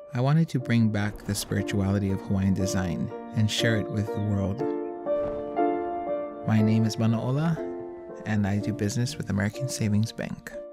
I wanted to bring back the spirituality of Hawaiian design and share it with the world. My name is Manaola, and I do business with American Savings Bank.